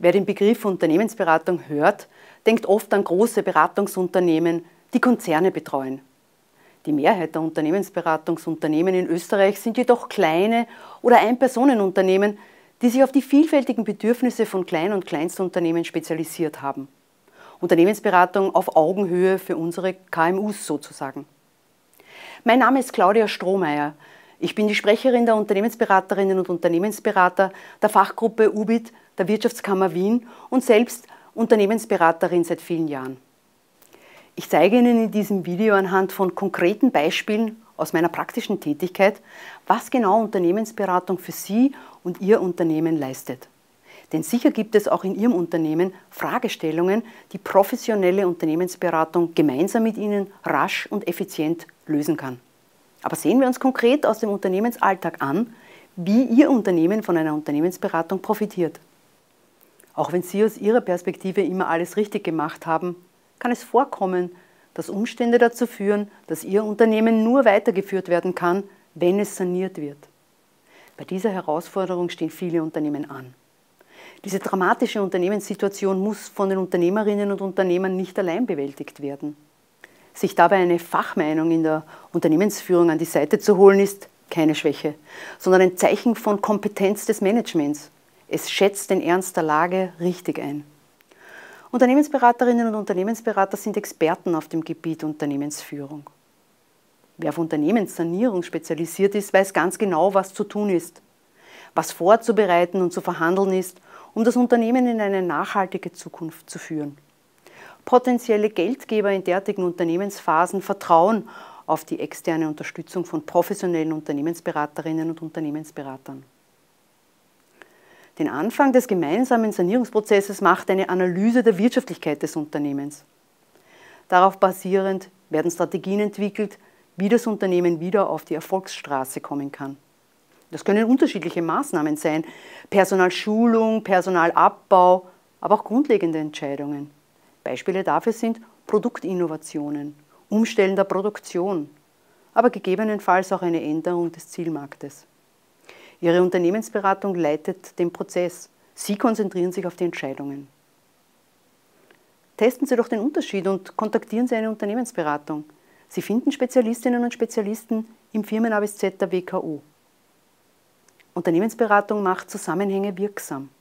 Wer den Begriff Unternehmensberatung hört, denkt oft an große Beratungsunternehmen, die Konzerne betreuen. Die Mehrheit der Unternehmensberatungsunternehmen in Österreich sind jedoch kleine oder Ein-Personen-Unternehmen, die sich auf die vielfältigen Bedürfnisse von Klein- und Kleinstunternehmen spezialisiert haben. Unternehmensberatung auf Augenhöhe für unsere KMUs sozusagen. Mein Name ist Claudia Strohmeier. Ich bin die Sprecherin der Unternehmensberaterinnen und Unternehmensberater der Fachgruppe UBIT der Wirtschaftskammer Wien und selbst Unternehmensberaterin seit vielen Jahren. Ich zeige Ihnen in diesem Video anhand von konkreten Beispielen aus meiner praktischen Tätigkeit, was genau Unternehmensberatung für Sie und Ihr Unternehmen leistet. Denn sicher gibt es auch in Ihrem Unternehmen Fragestellungen, die professionelle Unternehmensberatung gemeinsam mit Ihnen rasch und effizient lösen kann. Aber sehen wir uns konkret aus dem Unternehmensalltag an, wie Ihr Unternehmen von einer Unternehmensberatung profitiert. Auch wenn Sie aus Ihrer Perspektive immer alles richtig gemacht haben, kann es vorkommen, dass Umstände dazu führen, dass Ihr Unternehmen nur weitergeführt werden kann, wenn es saniert wird. Bei dieser Herausforderung stehen viele Unternehmen an. Diese dramatische Unternehmenssituation muss von den Unternehmerinnen und Unternehmern nicht allein bewältigt werden. Sich dabei eine Fachmeinung in der Unternehmensführung an die Seite zu holen, ist keine Schwäche, sondern ein Zeichen von Kompetenz des Managements. Es schätzt den Ernst der Lage richtig ein. Unternehmensberaterinnen und Unternehmensberater sind Experten auf dem Gebiet Unternehmensführung. Wer auf Unternehmenssanierung spezialisiert ist, weiß ganz genau, was zu tun ist, was vorzubereiten und zu verhandeln ist, um das Unternehmen in eine nachhaltige Zukunft zu führen. Potenzielle Geldgeber in derartigen Unternehmensphasen vertrauen auf die externe Unterstützung von professionellen Unternehmensberaterinnen und Unternehmensberatern. Den Anfang des gemeinsamen Sanierungsprozesses macht eine Analyse der Wirtschaftlichkeit des Unternehmens. Darauf basierend werden Strategien entwickelt, wie das Unternehmen wieder auf die Erfolgsstraße kommen kann. Das können unterschiedliche Maßnahmen sein: Personalschulung, Personalabbau, aber auch grundlegende Entscheidungen. Beispiele dafür sind Produktinnovationen, Umstellen der Produktion, aber gegebenenfalls auch eine Änderung des Zielmarktes. Ihre Unternehmensberatung leitet den Prozess. Sie konzentrieren sich auf die Entscheidungen. Testen Sie doch den Unterschied und kontaktieren Sie eine Unternehmensberatung. Sie finden Spezialistinnen und Spezialisten im Firmen A bis Z der WKO. Unternehmensberatung macht Zusammenhänge wirksam.